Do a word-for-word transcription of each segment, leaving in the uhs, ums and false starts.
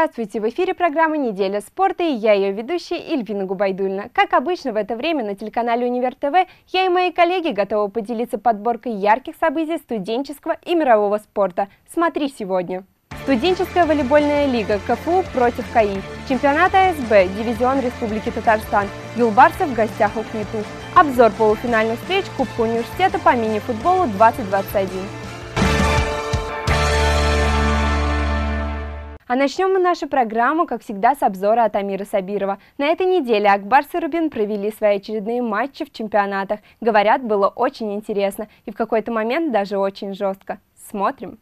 Здравствуйте! В эфире программа «Неделя спорта» и я ее ведущая Эльвина Губайдульна. Как обычно в это время на телеканале Универ ТВ я и мои коллеги готовы поделиться подборкой ярких событий студенческого и мирового спорта. Смотри сегодня! Студенческая волейбольная лига КФУ против КАИ. Чемпионат АСБ, дивизион Республики Татарстан. Юлбарсы в гостях у КНИТУ. Обзор полуфинальных встреч Кубка университета по мини-футболу двадцать двадцать один. А начнем мы нашу программу, как всегда, с обзора от Амира Сабирова. На этой неделе Акбарс и Рубин провели свои очередные матчи в чемпионатах. Говорят, было очень интересно и в какой-то момент даже очень жестко. Смотрим.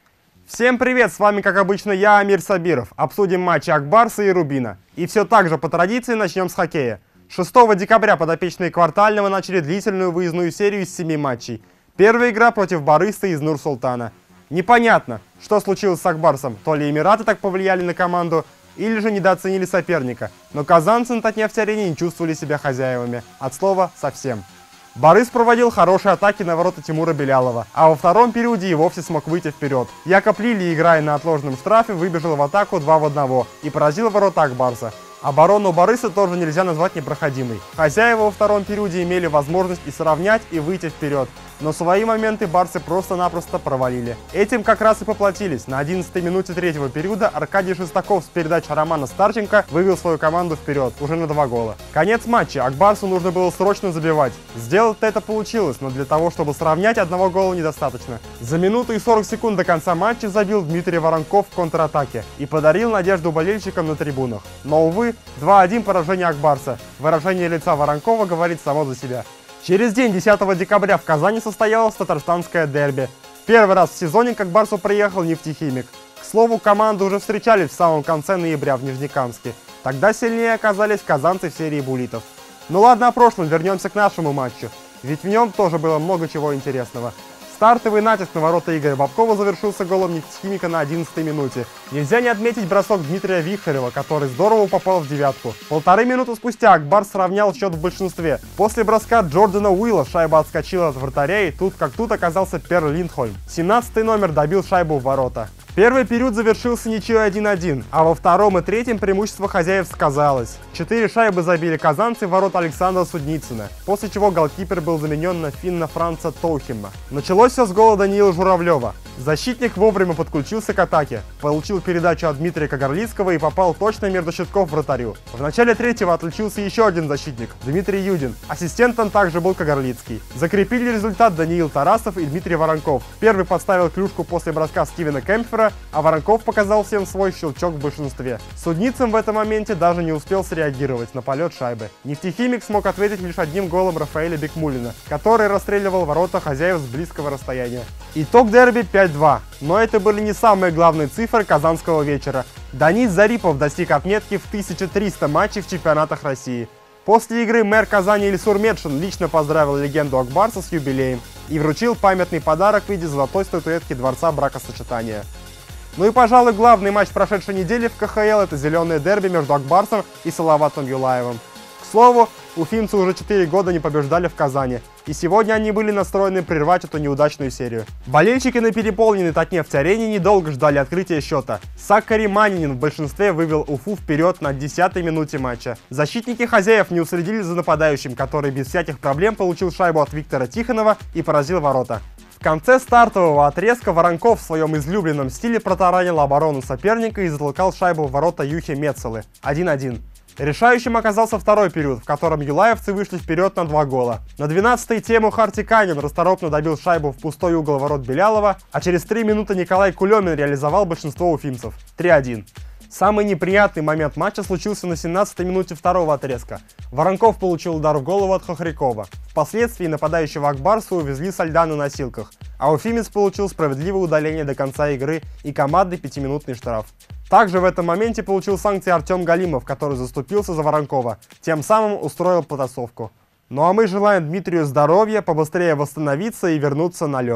Всем привет! С вами, как обычно, я, Амир Сабиров. Обсудим матчи Акбарса и Рубина. И все так же по традиции начнем с хоккея. шестого декабря подопечные Квартального начали длительную выездную серию из семи матчей. Первая игра против Борыса из Нур-Султана. Непонятно, что случилось с Акбарсом, то ли Эмираты так повлияли на команду, или же недооценили соперника, но казанцы на Татнефть-арене не чувствовали себя хозяевами, от слова совсем. Борис проводил хорошие атаки на ворота Тимура Белялова, а во втором периоде и вовсе смог выйти вперед. Якоб Лили, играя на отложенном штрафе, выбежал в атаку два в одного и поразил ворота Акбарса. Оборону Бориса тоже нельзя назвать непроходимой. Хозяева во втором периоде имели возможность и сравнять, и выйти вперед. Но свои моменты барсы просто-напросто провалили. Этим как раз и поплатились. На одиннадцатой минуте третьего периода Аркадий Шестаков с передачи Романа Старченко вывел свою команду вперед, уже на два гола. Конец матча. Акбарсу нужно было срочно забивать. Сделать это получилось, но для того, чтобы сравнять, одного гола недостаточно. За минуту и сорок секунд до конца матча забил Дмитрий Воронков в контратаке и подарил надежду болельщикам на трибунах. Но, увы, два один поражение Акбарса. Выражение лица Воронкова говорит само за себя. Через день, десятого декабря, в Казани состоялось татарстанское дерби. Первый раз в сезоне к Акбарсу приехал нефтехимик. К слову, команды уже встречались в самом конце ноября в Нижнекамске. Тогда сильнее оказались казанцы в серии буллитов. Ну ладно, о прошлом, вернемся к нашему матчу. Ведь в нем тоже было много чего интересного. Стартовый натиск на ворота Игоря Бабкова завершился голом нефтехимика на одиннадцатой минуте. Нельзя не отметить бросок Дмитрия Вихарева, который здорово попал в девятку. Полторы минуты спустя Акбарс сравнял счет в большинстве. После броска Джордана Уилла шайба отскочила от вратаря, и тут как тут оказался Пер Линдхольм. семнадцатый номер добил шайбу в ворота. Первый период завершился ничьей один один, а во втором и третьем преимущество хозяев сказалось. Четыре шайбы забили казанцы в ворота Александра Судницына, после чего голкипер был заменен на финна Франца Тоухима. Началось все с гола Даниила Журавлева. Защитник вовремя подключился к атаке, получил передачу от Дмитрия Кагарлицкого и попал точно между щитков вратарю. В начале третьего отличился еще один защитник, Дмитрий Юдин. Ассистентом также был Кагарлицкий. Закрепили результат Даниил Тарасов и Дмитрий Воронков. Первый подставил клюшку после броска Стивена Кемпфера, а Воронков показал всем свой щелчок в большинстве. Судницын в этом моменте даже не успел среагировать на полет шайбы. Нефтехимик смог ответить лишь одним голом Рафаэля Бекмулина, который расстреливал ворота хозяев с близкого расстояния. Итог дерби пять два. Но это были не самые главные цифры казанского вечера. Данис Зарипов достиг отметки в тысяча триста матчей в чемпионатах России. После игры мэр Казани Ильсур Медшин лично поздравил легенду Акбарса с юбилеем и вручил памятный подарок в виде золотой статуэтки Дворца бракосочетания. Ну и, пожалуй, главный матч прошедшей недели в ка ха эл – это зеленое дерби между Акбарсом и Салаватом Юлаевым. К слову, уфимцы уже четыре года не побеждали в Казани, и сегодня они были настроены прервать эту неудачную серию. Болельщики на переполненной Татнефть-арене недолго ждали открытия счета. Саккари Манинин в большинстве вывел Уфу вперед на десятой минуте матча. Защитники хозяев не уследили за нападающим, который без всяких проблем получил шайбу от Виктора Тихонова и поразил ворота. В конце стартового отрезка Воронков в своем излюбленном стиле протаранил оборону соперника и затолкал шайбу в ворота Юхи Мецелы один один. Решающим оказался второй период, в котором юлаевцы вышли вперед на два гола. На двенадцатой Тему Хартиканин расторопно добил шайбу в пустой угол ворот Белялова, а через три минуты Николай Кулемин реализовал большинство уфимцев три один. Самый неприятный момент матча случился на семнадцатой минуте второго отрезка. Воронков получил удар в голову от Хохрякова. Впоследствии нападающего Акбарса увезли со льда на носилках, а уфимец получил справедливое удаление до конца игры и командный пятиминутный штраф. Также в этом моменте получил санкции Артем Галимов, который заступился за Воронкова, тем самым устроил потасовку. Ну а мы желаем Дмитрию здоровья, побыстрее восстановиться и вернуться на лед.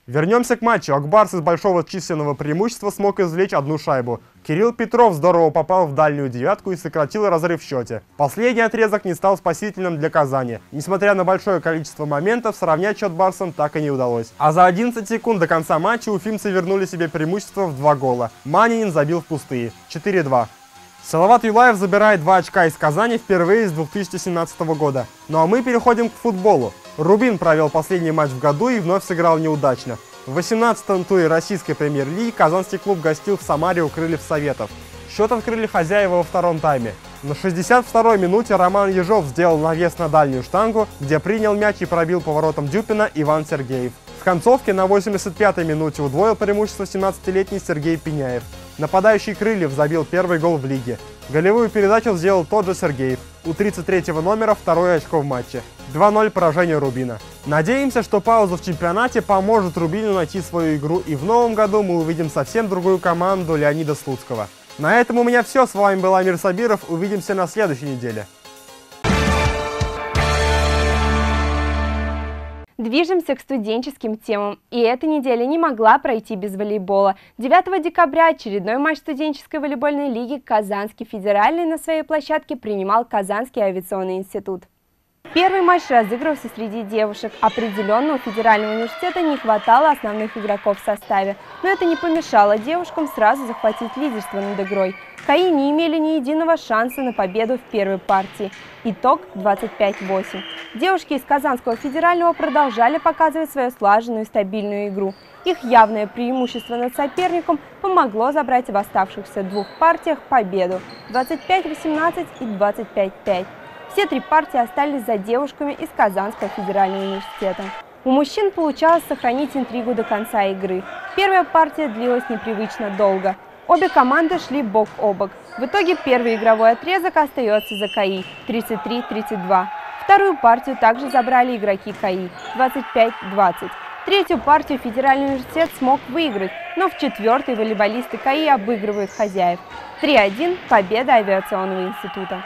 Вернемся к матчу. Акбарс из большого численного преимущества смог извлечь одну шайбу. Кирилл Петров здорово попал в дальнюю девятку и сократил разрыв в счете. Последний отрезок не стал спасительным для Казани. Несмотря на большое количество моментов, сравнять счет барсам так и не удалось. А за одиннадцать секунд до конца матча уфимцы вернули себе преимущество в два гола. Манинин забил в пустые. четыре два. Салават Юлаев забирает два очка из Казани впервые с две тысячи семнадцатого года. Ну а мы переходим к футболу. Рубин провел последний матч в году и вновь сыграл неудачно. В восемнадцатом туре российской премьер-лиги казанский клуб гостил в Самаре у Крыльев Советов. Счет открыли хозяева во втором тайме. На шестьдесят второй минуте Роман Ежов сделал навес на дальнюю штангу, где принял мяч и пробил поворотом Дюпина Иван Сергеев. В концовке на восемьдесят пятой минуте удвоил преимущество семнадцатилетний Сергей Пеняев. Нападающий Крыльев забил первый гол в лиге. Голевую передачу сделал тот же Сергеев. У тридцать третьего номера второе очко в матче. два ноль поражение Рубина. Надеемся, что пауза в чемпионате поможет Рубину найти свою игру, и в новом году мы увидим совсем другую команду Леонида Слуцкого. На этом у меня все. С вами был Амир Сабиров. Увидимся на следующей неделе. Движемся к студенческим темам, и эта неделя не могла пройти без волейбола. девятого декабря очередной матч студенческой волейбольной лиги Казанский федеральный на своей площадке принимал Казанский авиационный институт. Первый матч разыгрывался среди девушек. Определенно у федерального университета не хватало основных игроков в составе, но это не помешало девушкам сразу захватить лидерство над игрой. КАИ не имели ни единого шанса на победу в первой партии. Итог двадцать пять восемь. Девушки из Казанского федерального продолжали показывать свою слаженную и стабильную игру. Их явное преимущество над соперником помогло забрать в оставшихся двух партиях победу – двадцать пять восемнадцать и двадцать пять пять. Все три партии остались за девушками из Казанского федерального университета. У мужчин получалось сохранить интригу до конца игры. Первая партия длилась непривычно долго. Обе команды шли бок о бок. В итоге первый игровой отрезок остается за КАИ – тридцать три тридцать два. Вторую партию также забрали игроки КАИ – двадцать пять двадцать. Третью партию федеральный университет смог выиграть, но в четвертой волейболисты КАИ обыгрывают хозяев. три один – победа авиационного института.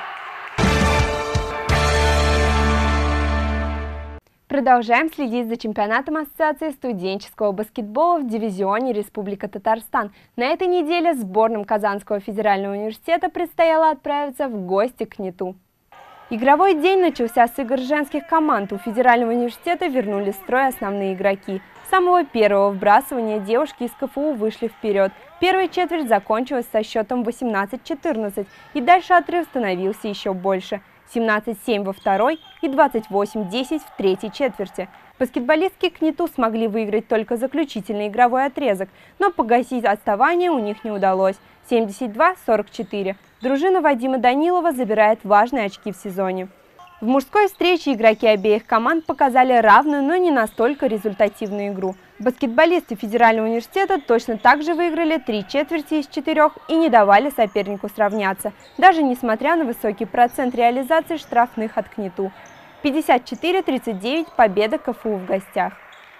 Продолжаем следить за чемпионатом Ассоциации студенческого баскетбола в дивизионе Республика Татарстан. На этой неделе сборным Казанского федерального университета предстояло отправиться в гости к НИТу. Игровой день начался с игр женских команд. У федерального университета вернули в строй основные игроки. С самого первого вбрасывания девушки из КФУ вышли вперед. Первая четверть закончилась со счетом восемнадцать четырнадцать, и дальше отрыв становился еще больше. семнадцать семь во второй и двадцать восемь десять в третьей четверти. Баскетболистки к НИТу смогли выиграть только заключительный игровой отрезок, но погасить отставание у них не удалось – семьдесят два сорок четыре. Дружина Вадима Данилова забирает важные очки в сезоне. В мужской встрече игроки обеих команд показали равную, но не настолько результативную игру. Баскетболисты федерального университета точно так же выиграли три четверти из четырех и не давали сопернику сравняться, даже несмотря на высокий процент реализации штрафных от КНИТу. пятьдесят четыре тридцать девять – победа КФУ в гостях.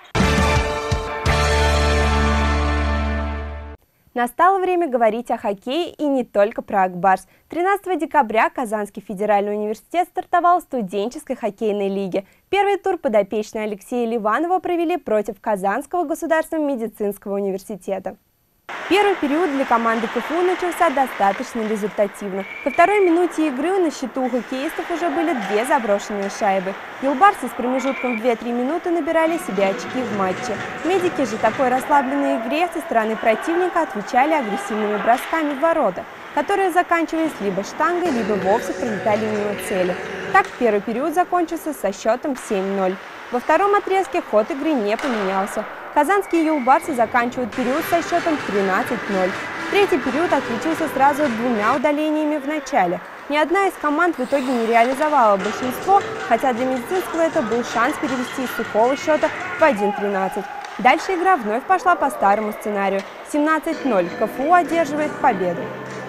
Настало время говорить о хоккее и не только про Акбарс. тринадцатого декабря Казанский федеральный университет стартовал в студенческой хоккейной лиге. Первый тур подопечные Алексея Ливанова провели против Казанского государственного медицинского университета. Первый период для команды КФУ начался достаточно результативно. Ко второй минуте игры на счету у хоккеистов уже были две заброшенные шайбы. Юлбарсы с промежутком в две-три минуты набирали себе очки в матче. Медики же такой расслабленной игре со стороны противника отвечали агрессивными бросками в ворота, которые заканчивались либо штангой, либо вовсе пролетали мимо цели. Так первый период закончился со счетом семь ноль. Во втором отрезке ход игры не поменялся. Казанские юлбарсы заканчивают период со счетом тринадцать ноль. Третий период отличился сразу двумя удалениями в начале. Ни одна из команд в итоге не реализовала большинство, хотя для медицинского это был шанс перевести из сухого счета в один тринадцать. Дальше игра вновь пошла по старому сценарию. семнадцать ноль. КФУ одерживает победу.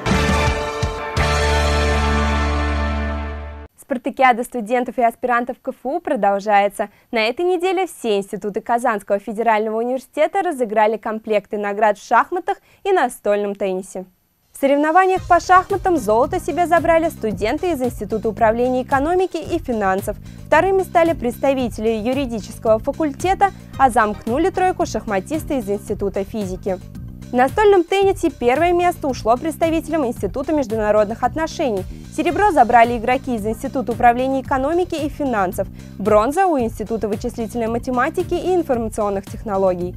Спартакиада студентов и аспирантов КФУ продолжается. На этой неделе все институты Казанского федерального университета разыграли комплекты наград в шахматах и настольном теннисе. В соревнованиях по шахматам золото себе забрали студенты из Института управления экономики и финансов. Вторыми стали представители юридического факультета, а замкнули тройку шахматисты из Института физики. В настольном теннисе первое место ушло представителям Института международных отношений. Серебро забрали игроки из Института управления экономики и финансов. Бронза у Института вычислительной математики и информационных технологий.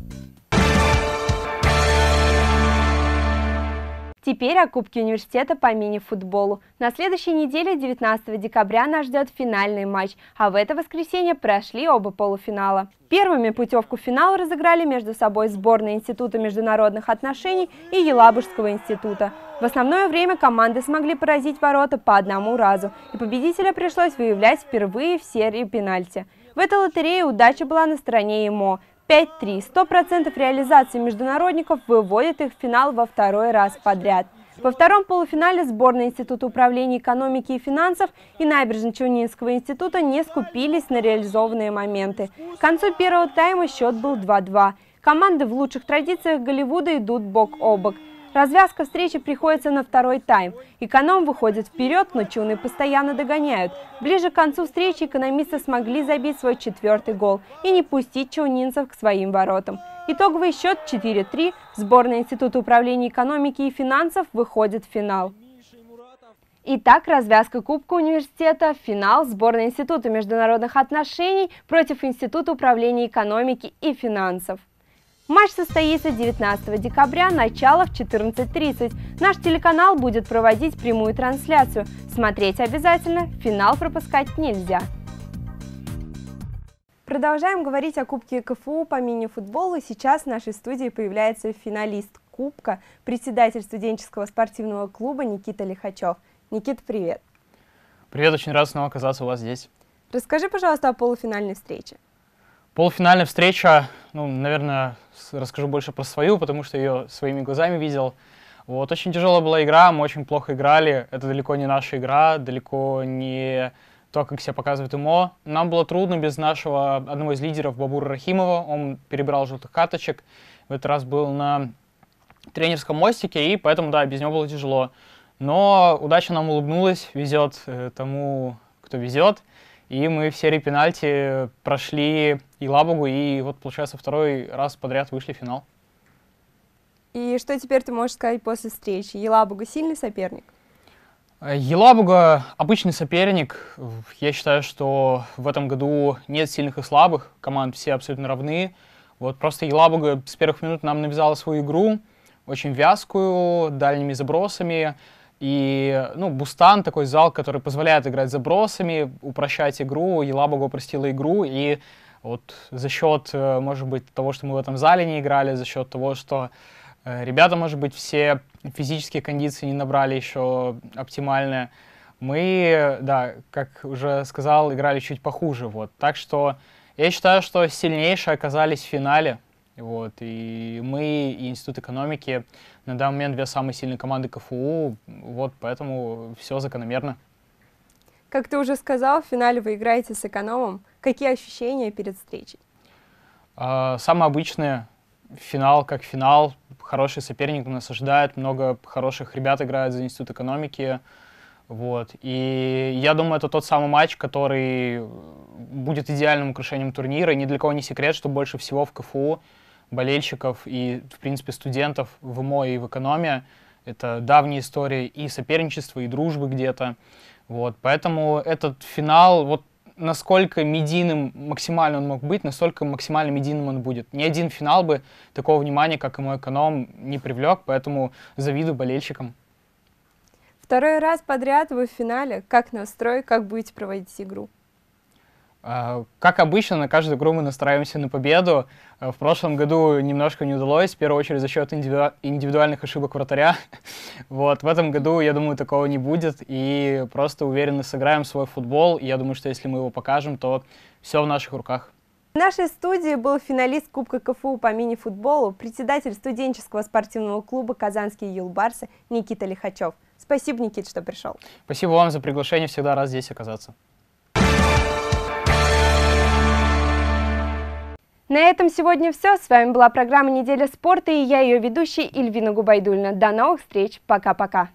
Теперь о Кубке университета по мини-футболу. На следующей неделе, девятнадцатого декабря, нас ждет финальный матч, а в это воскресенье прошли оба полуфинала. Первыми путевку в финал разыграли между собой сборные Института международных отношений и Елабужского института. В основное время команды смогли поразить ворота по одному разу, и победителя пришлось выявлять впервые в серии пенальти. В этой лотерее удача была на стороне ИМО. пять три. сто процентов реализации международников выводит их в финал во второй раз подряд. Во втором полуфинале сборная Института управления экономики и финансов и Набережно-Челнинского института не скупились на реализованные моменты. К концу первого тайма счет был два-два. Команды в лучших традициях Голливуда идут бок о бок. Развязка встречи приходится на второй тайм. Эконом выходит вперед, но чуны постоянно догоняют. Ближе к концу встречи экономисты смогли забить свой четвертый гол и не пустить чаунинцев к своим воротам. Итоговый счет четыре-три. Сборная Института управления экономики и финансов выходит в финал. Итак, развязка Кубка университета. Финал. Сборная Института международных отношений против Института управления экономики и финансов. Матч состоится девятнадцатого декабря, начало в четырнадцать тридцать. Наш телеканал будет проводить прямую трансляцию. Смотреть обязательно, финал пропускать нельзя. Продолжаем говорить о Кубке КФУ по мини-футболу. Сейчас в нашей студии появляется финалист Кубка, председатель студенческого спортивного клуба Никита Лихачев. Никита, привет. Привет, очень рад снова оказаться у вас здесь. Расскажи, пожалуйста, о полуфинальной встрече. Полуфинальная встреча, ну, наверное, расскажу больше про свою, потому что ее своими глазами видел. Вот, очень тяжелая была игра, мы очень плохо играли. Это далеко не наша игра, далеко не то, как себя показывает ИМО. Нам было трудно без нашего одного из лидеров, Бабура Рахимова. Он перебрал желтых карточек. В этот раз был на тренерском мостике, и поэтому, да, без него было тяжело. Но удача нам улыбнулась, везет э, тому, кто везет. И мы в серии пенальти прошли Елабугу, и вот, получается, второй раз подряд вышли в финал. И что теперь ты можешь сказать после встречи? Елабуга сильный соперник? Елабуга обычный соперник. Я считаю, что в этом году нет сильных и слабых. Команд все абсолютно равны. Вот просто Елабуга с первых минут нам навязала свою игру, очень вязкую, дальними забросами. И, ну, Бустан, такой зал, который позволяет играть забросами, упрощать игру. Елабуга упростила игру, и вот за счет, может быть, того, что мы в этом зале не играли, за счет того, что ребята, может быть, все физические кондиции не набрали еще оптимальные, мы, да, как уже сказал, играли чуть похуже. Вот. Так что я считаю, что сильнейшие оказались в финале. Вот, и мы, и Институт экономики на данный момент две самые сильные команды КФУ, вот, поэтому все закономерно. Как ты уже сказал, в финале вы играете с экономом. Какие ощущения перед встречей? А, самые обычные. Финал как финал. Хороший соперник нас ожидает. Много хороших ребят играют за Институт экономики. Вот. И я думаю, это тот самый матч, который будет идеальным украшением турнира. И ни для кого не секрет, что больше всего в КФУ болельщиков и, в принципе, студентов в ИМО и в экономе. Это давняя история и соперничества, и дружбы где-то. Вот. Поэтому этот финал, вот насколько медийным максимально он мог быть, настолько максимально медийным он будет. Ни один финал бы такого внимания, как ИМО эконом, не привлек, поэтому завидую болельщикам. Второй раз подряд вы в финале. Как настрой, как будете проводить игру? Как обычно, на каждую игру мы настраиваемся на победу. В прошлом году немножко не удалось, в первую очередь за счет индивиду... индивидуальных ошибок вратаря. Вот. В этом году, я думаю, такого не будет. И просто уверенно сыграем свой футбол. И я думаю, что если мы его покажем, то все в наших руках. В нашей студии был финалист Кубка КФУ по мини-футболу, председатель студенческого спортивного клуба «Казанские юлбарсы» Никита Лихачев. Спасибо, Никита, что пришел. Спасибо вам за приглашение, всегда рад здесь оказаться. На этом сегодня все. С вами была программа «Неделя спорта» и я ее ведущая Ильвина Губайдульна. До новых встреч. Пока-пока.